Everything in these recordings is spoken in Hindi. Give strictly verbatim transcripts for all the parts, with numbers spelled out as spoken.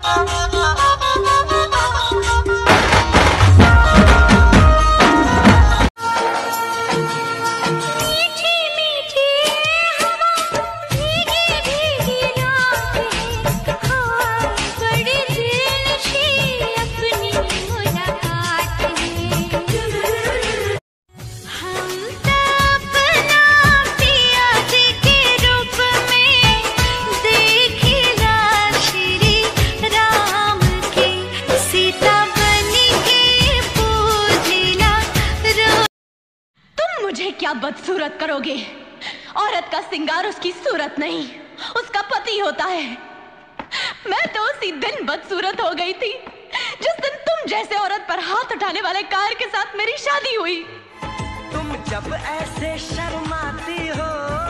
मुझे क्या बदसूरत करोगे? औरत का सिंगार उसकी सूरत नहीं, उसका पति होता है। मैं तो उसी दिन बदसूरत हो गई थी जिस दिन तुम जैसे औरत पर हाथ उठाने वाले कार के साथ मेरी शादी हुई। तुम जब ऐसे शर्माती हो,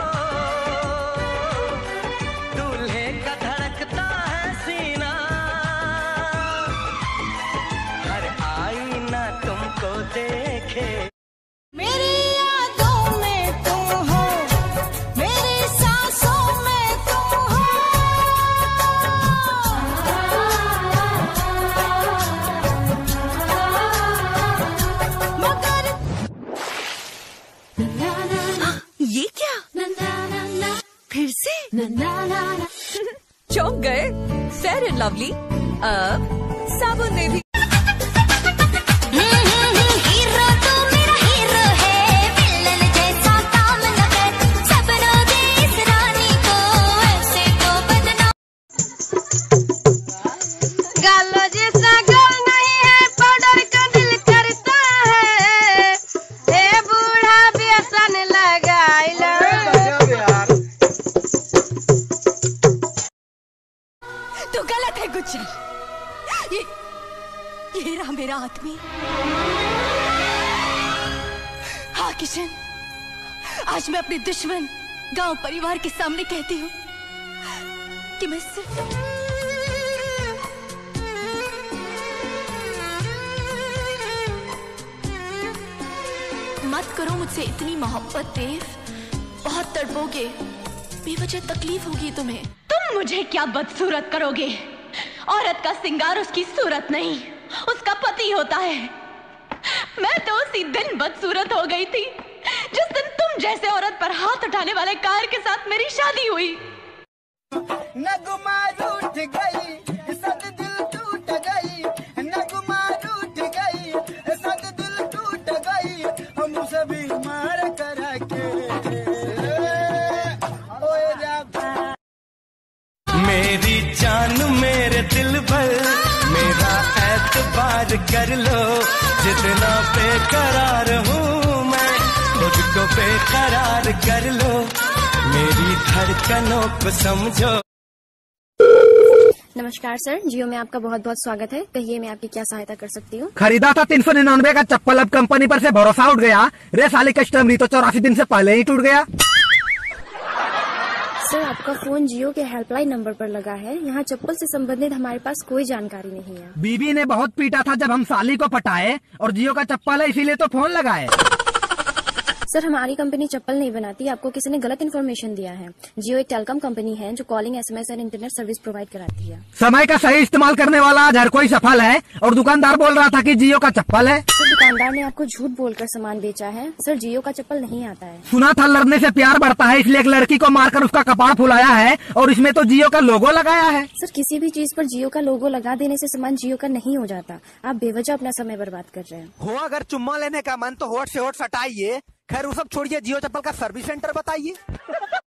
दूल्हे का धड़कता है सीना, हर आईना तुमको देखे। मेरी यादों में तुम हो, मेरी सांसों में तुम हो, मगर ये क्या? फिर से चौंक गए? फेयर एंड लवली अब साबुन ने भी। तू गलत है गुज्जर, ये ये रहा मेरा आदमी। हाँ किशन, आज मैं अपने दुश्मन गांव परिवार के सामने कहती हूँ कि मैं सिर्फ मत करो मुझसे इतनी मोहब्बत देव, बहुत तड़पोगे, बेवजह तकलीफ होगी तुम्हें। तुम मुझे क्या बदसूरत करोगे? औरत का सिंगार उसकी सूरत नहीं, उसका पति होता है। मैं तो उसी दिन बदसूरत हो गई थी जिस दिन तुम जैसे औरत पर हाथ उठाने वाले कार के साथ मेरी शादी हुई। नगमा रूठ गई, सद दिल टूट गई, नगमा रूठ गई, सद दिल टूट गई, हम सभी मार करा के। मेरी जान मेरे दिल भर, मेरा एतबार कर लो, जितना बेकरार हूँ मैं, खुद को बेकरार कर लो, मेरी धड़कनों को समझो। नमस्कार सर, जियो में आपका बहुत बहुत स्वागत है। कहिए मैं आपकी क्या सहायता कर सकती हूँ? खरीदा था तीन सौ निन्यानवे का चप्पल, अब कंपनी पर से भरोसा उठ गया। रे साले कस्टमरी तो चौरासी दिन से पहले ही टूट गया। सर आपका फोन जियो के हेल्पलाइन नंबर पर लगा है। यहाँ चप्पल से संबंधित हमारे पास कोई जानकारी नहीं है। बीबी ने बहुत पीटा था जब हम साली को पटाए, और जियो का चप्पल है इसीलिए तो फोन लगाए। सर हमारी कंपनी चप्पल नहीं बनाती, आपको किसी ने गलत इन्फॉर्मेशन दिया है। जियो एक टेलीकॉम कंपनी है जो कॉलिंग, एसएमएस और इंटरनेट सर्विस प्रोवाइड कराती है। समय का सही इस्तेमाल करने वाला आज हर कोई सफल है, और दुकानदार बोल रहा था कि जियो का चप्पल है। सर दुकानदार ने आपको झूठ बोलकर सामान बेचा है। सर जियो का चप्पल नहीं आता है। सुना था लड़ने से प्यार बढ़ता है, इसलिए एक लड़की को मारकर उसका कपाड़ फुलाया है, और इसमें तो जियो का लोगो लगाया है। सर किसी भी चीज पर जियो का लोगो लगा देने से सामान जियो का नहीं हो जाता। आप बेवजह अपना समय बर्बाद कर रहे हैं। हो अगर चुम्मा लेने का मन तो होठ से होठ सटाइए। खैर वो सब छोड़िए, जियो चप्पल का सर्विस सेंटर बताइए।